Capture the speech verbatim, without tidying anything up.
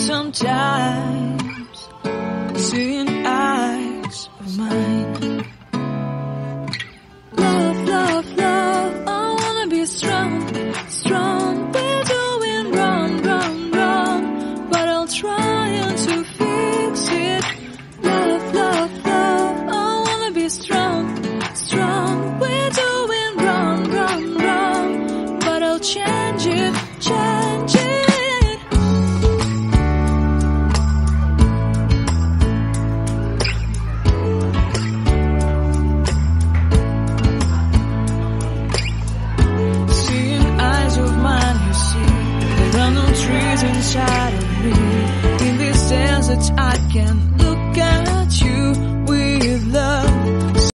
sometimes, seeing eyes of mine. Love, love, love, I wanna be strong, strong. We're doing wrong, wrong, wrong, but I'll try to fix it. Love, love, love, I wanna be strong, strong. We're doing wrong, wrong, wrong, but I'll change it, change it. Trees inside of me. In this desert I can